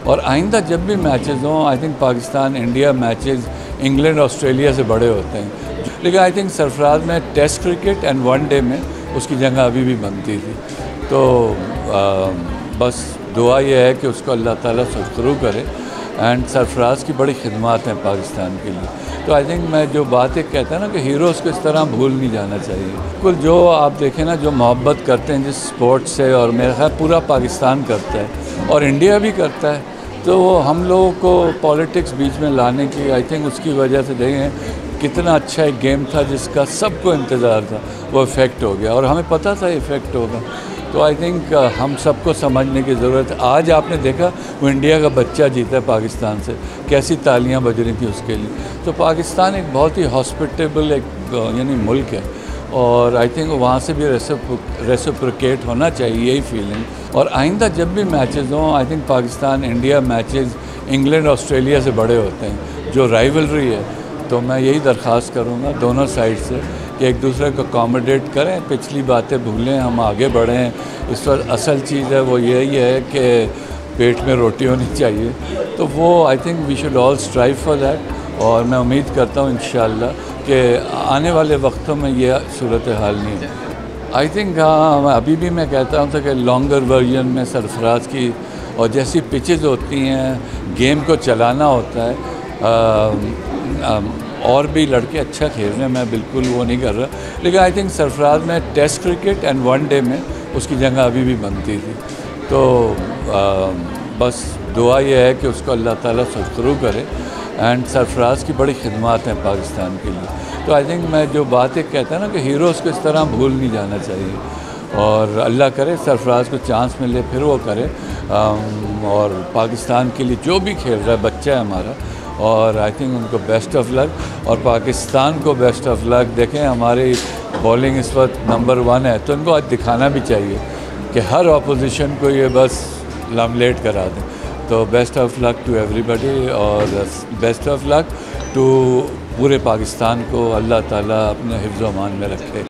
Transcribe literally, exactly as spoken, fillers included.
और आइंदा जब भी मैचेस हों, I think Pakistan India matches England Australia से बड़े होते हैं, लेकिन आई थिंक सरफराज में test cricket and one day में उसकी जगह अभी भी बनती थी। तो आ, बस दुआ यह है कि उसको अल्लाह ताला सुरखरू करे एंड सरफराज की बड़ी खिदमत हैं पाकिस्तान के लिए। तो आई थिंक मैं जो बात एक कहता है ना कि हीरोज़ को इस तरह भूल नहीं जाना चाहिए। बिल्कुल, जो आप देखें ना, जो मोहब्बत करते हैं जिस स्पोर्ट्स से, और मेरा ख्याल पूरा पाकिस्तान करता है और इंडिया भी करता है, तो हम लोगों को पॉलिटिक्स बीच में लाने की आई थिंक उसकी वजह से देखें कितना अच्छा एक गेम था जिसका सबको इंतज़ार था, वो इफ़ेक्ट हो गया और हमें पता था इफ़ेक्ट होगा। तो आई थिंक हम सबको समझने की ज़रूरत है। आज आपने देखा वो इंडिया का बच्चा जीता है पाकिस्तान से, कैसी तालियां बज रही थी उसके लिए। तो पाकिस्तान एक बहुत ही हॉस्पिटेबल एक यानी मुल्क है और आई थिंक वहाँ से भी रेसिप्रोकेट होना चाहिए, यही फीलिंग। और आइंदा जब भी मैचेस हों, I think Pakistan India matches England Australia से बड़े होते हैं, जो राइवलरी है। तो मैं यही दरख्वास्त करूँगा दोनों साइड से कि एक दूसरे को अकोमोडेट करें, पिछली बातें भूलें, हम आगे बढ़ें। इस वक्त असल चीज़ है वो यही है कि पेट में रोटी होनी चाहिए। तो वो I think we should all strive for that और मैं उम्मीद करता हूँ इंशाअल्लाह कि आने वाले वक्तों में ये सूरत हाल नहीं है। आई थिंक हाँ, अभी भी मैं कहता हूँ कि लॉन्गर वर्जन में सरफराज की और जैसी पिचेस होती हैं, गेम को चलाना होता है, आ, आ, और भी लड़के अच्छा खेल रहे हैं, मैं बिल्कुल वो नहीं कर रहा, लेकिन आई थिंक सरफराज में test cricket and one day में उसकी जगह अभी भी बनती थी। तो आ, बस दुआ यह है कि उसको अल्लाह ताला सुरखरू करे एंड सरफराज की बड़ी खिदमत हैं पाकिस्तान के लिए। तो आई थिंक मैं जो बात एक कहता है ना कि हीरोज़ को इस तरह भूल नहीं जाना चाहिए और अल्लाह करे सरफराज को चांस मिले फिर वो करे। और पाकिस्तान के लिए जो भी खेल रहा है बच्चा है हमारा, और आई थिंक उनको बेस्ट ऑफ लक और पाकिस्तान को बेस्ट ऑफ लक। देखें हमारी बॉलिंग इस वक्त नंबर वन है, तो इनको आज दिखाना भी चाहिए कि हर ऑपोजिशन को ये बस लमलेट करा दें। तो best of luck to everybody और बेस्ट ऑफ लक टू पूरे पाकिस्तान को अल्लाह ताला अपने हिफ्ज़-ओ-अमान में रखे।